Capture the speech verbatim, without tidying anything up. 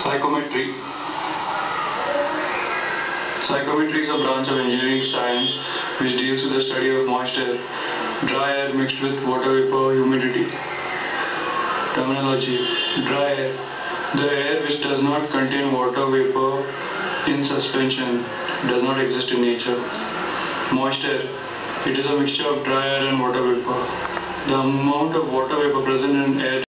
Psychometry. Psychometry is a branch of engineering science which deals with the study of moisture, dry air mixed with water vapor, humidity. Terminology. Dry air. The air which does not contain water vapor in suspension does not exist in nature. Moisture. It is a mixture of dry air and water vapor. The amount of water vapor present in air